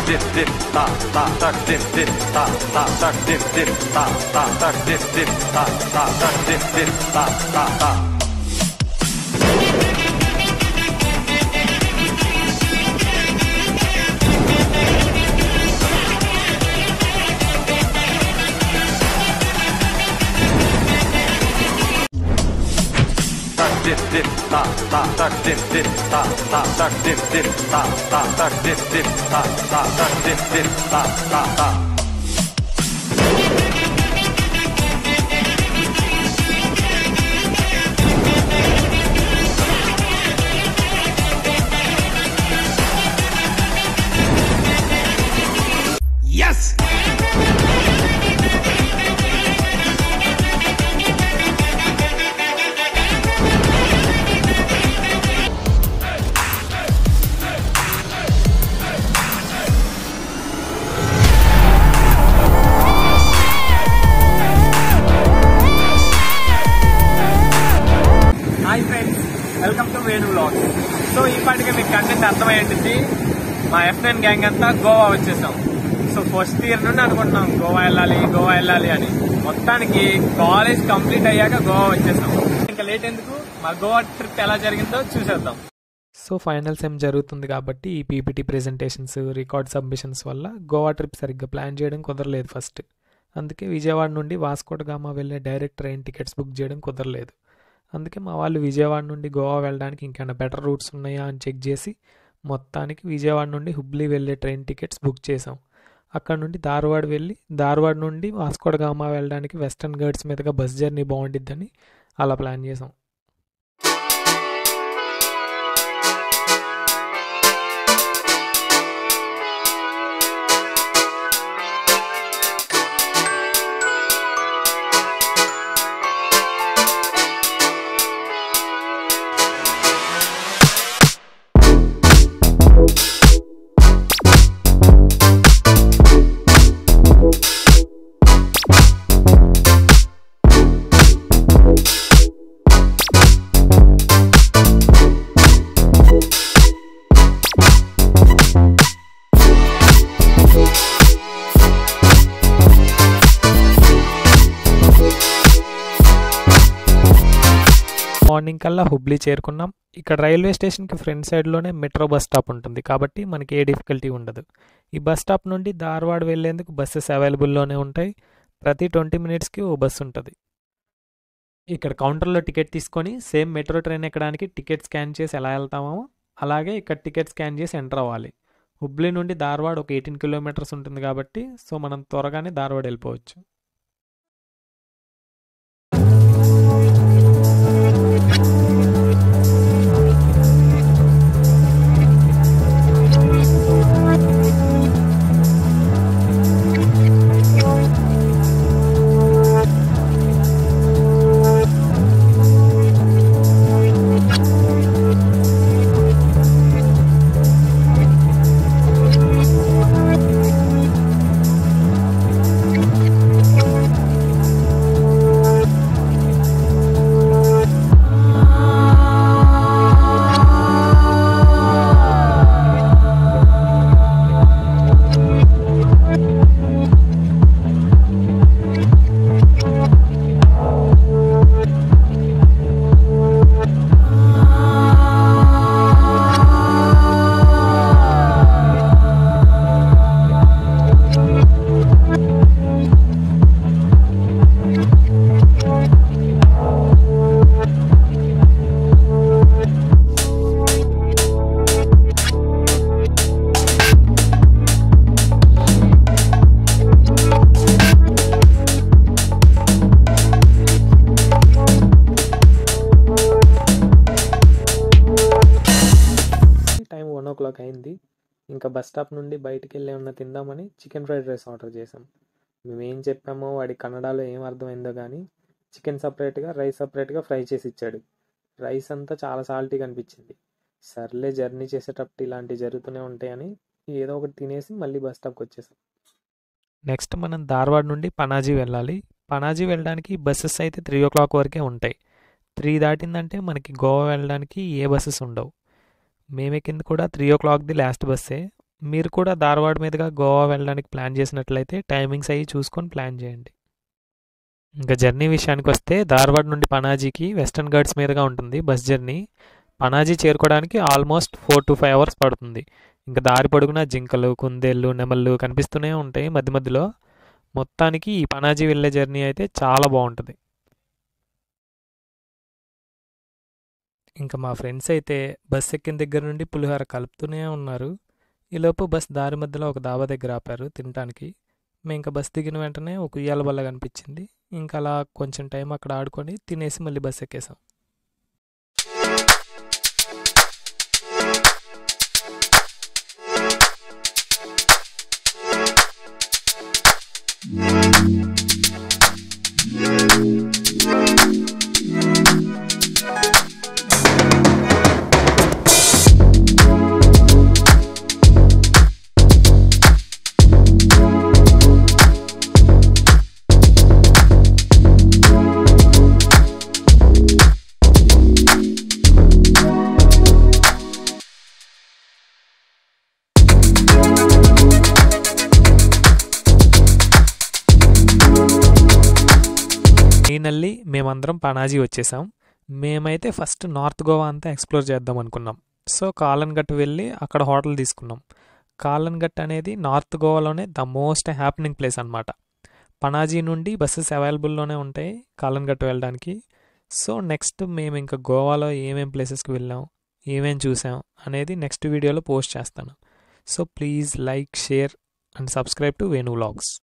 Yes! Hi friends, welcome to Venu vlogs. So ఈ పాటికి మీకు కంటెంట్ అర్థమయ్యేది. మా F9 గ్యాంగ్ అంతా గోవా వచ్చేసాం. సో ఫస్ట్ ఇయర్ నుండి అనుకుంటున్నాం గోవా వెళ్ళాలి అని. మొత్తానికి కాలేజ్ కంప్లీట్ అయ్యాక గోవా వచ్చేసాం. ఇంకా లేట్ ఎందుకు, మా గోవా ట్రిప్ ఎలా జరిగిందో చూసేద్దాం. సో ఫైనల్ సెమ్ జరుగుతుంది కాబట్టి ఈ పీపీటీ ప్రెజెంటేషన్స్, రికార్డ్ సబ్మిషన్స్ వల్ల గోవా ట్రిప్ సరిగ్గా ప్లాన్ చేయడం కుదరలేదు ఫస్ట్. అందుకే విజయవాడ నుండి వాస్కోట గామా వెళ్ళే డైరెక్ట్ ట్రైన్ టికెట్స్ బుక్ చేయడం కుదరలేదు. అందుకే మా వాళ్ళు విజయవాడ నుండి గోవా వెళ్ళడానికి ఇంకేమైనా బెటర్ రూట్స్ ఉన్నాయా అని చెక్ చేసి మొత్తానికి విజయవాడ నుండి హుబ్లీ వెళ్ళే ట్రైన్ టికెట్స్ బుక్ చేసాం. అక్కడ నుండి ధార్వాడ్ వెళ్ళి ధార్వాడ్ నుండి వాస్కోట గామా వెళ్ళడానికి వెస్టర్న్ గైడ్స్ మీదుగా బస్ జర్నీ బాగుండిద్దని అలా ప్లాన్ చేసాం. మార్నింగ్ కల్లా హుబ్లీ చేరుకున్నాం. ఇక్కడ రైల్వే స్టేషన్కి ఫ్రంట్ సైడ్లోనే మెట్రో బస్ స్టాప్ ఉంటుంది కాబట్టి మనకి ఏ డిఫికల్టీ ఉండదు. ఈ బస్ స్టాప్ నుండి ధార్వాడ్ వెళ్ళేందుకు బస్సెస్ అవైలబుల్లోనే ఉంటాయి. ప్రతి 20 మినిట్స్కి ఓ బస్సు ఉంటుంది. ఇక్కడ కౌంటర్లో టికెట్ తీసుకొని సేమ్ మెట్రో ట్రైన్ ఎక్కడానికి టికెట్ స్కాన్ చేసి ఎలా వెళ్తామో అలాగే ఇక్కడ టికెట్ స్కాన్ చేసి ఎంటర్ అవ్వాలి. హుబ్లీ నుండి ధార్వాడ్ ఒక 18 కిలోమీటర్స్ ఉంటుంది కాబట్టి సో మనం త్వరగానే ధార్వాడ్ వెళ్ళిపోవచ్చు. టైం 1 o'clock అయింది. ఇంకా బస్ స్టాప్ నుండి బయటికి వెళ్ళి ఏమన్నా తిందామని చికెన్ ఫ్రైడ్ రైస్ ఆర్డర్ చేసాం. మేమేం చెప్పామో వాడి కన్నడలో ఏం అర్థమైందో కానీ చికెన్ సపరేట్గా, రైస్ సపరేట్గా ఫ్రై చేసి ఇచ్చాడు. రైస్ అంతా చాలా సాల్టీగా అనిపించింది. సర్లే, జర్నీ చేసేటప్పుడు ఇలాంటివి జరుగుతూనే ఉంటాయని ఏదో ఒకటి తినేసి మళ్ళీ బస్ స్టాప్కి వచ్చేసాం. నెక్స్ట్ మనం ధార్వాడ్ నుండి పనాజీ వెళ్ళాలి. పనాజీ వెళ్ళడానికి బస్సెస్ అయితే 3 o'clock వరకే ఉంటాయి. 3 దాటిందంటే మనకి గోవా వెళ్ళడానికి ఏ బస్సెస్ ఉండవు. మేమెక్కింది కూడా 3 o'clockది లాస్ట్ బస్సే. మీరు కూడా ధార్వాడ్ మీదుగా గోవా వెళ్ళడానికి ప్లాన్ చేసినట్లయితే టైమింగ్స్ అవి చూసుకొని ప్లాన్ చేయండి. ఇంకా జర్నీ విషయానికి వస్తే ధార్వాడ్ నుండి పనాజీకి వెస్టర్న్ ఘాట్స్ మీదుగా ఉంటుంది బస్ జర్నీ. పనాజీ చేరుకోవడానికి ఆల్మోస్ట్ 4 to 5 hours పడుతుంది. ఇంకా దారి పొడుగునా జింకలు, కుందేళ్ళు, నెమళ్ళు కనిపిస్తూనే ఉంటాయి మధ్య మధ్యలో. మొత్తానికి ఈ పనాజీ వెళ్ళే జర్నీ అయితే చాలా బాగుంటుంది. ఇంకా మా ఫ్రెండ్స్ అయితే బస్ ఎక్కిన దగ్గర నుండి పులిహోర కలుపుతూనే ఉన్నారు. ఈలోపు బస్ దారి మధ్యలో ఒక డాబా దగ్గర ఆపారు తినడానికి. మేము ఇంకా బస్ దిగిన వెంటనే ఒక ఉయ్యాల బల్ల కనిపించింది. ఇంకా అలా కొంచెం టైం అక్కడ ఆడుకొని తినేసి మళ్ళీ బస్ ఎక్కేసాం. ఫైనల్లీ మేమందరం పనాజీ వచ్చేసాం. మేమైతే ఫస్ట్ నార్త్ గోవా అంతా ఎక్స్ప్లోర్ చేద్దాం అనుకున్నాం. సో కాలన్ఘట్ వెళ్ళి అక్కడ హోటల్ తీసుకున్నాం. కాలన్ఘట్ అనేది నార్త్ గోవాలోనే ద మోస్ట్ హ్యాపెనింగ్ ప్లేస్ అనమాట. పనాజీ నుండి బస్సెస్ అవైలబుల్లోనే ఉంటాయి కాలన్ఘట్ వెళ్ళడానికి. సో నెక్స్ట్ మేము ఇంకా గోవాలో ఏమేం ప్లేసెస్కి వెళ్ళాం, ఏమేం చూసాం అనేది నెక్స్ట్ వీడియోలో పోస్ట్ చేస్తాను. So please like, share and subscribe to Venu vlogs.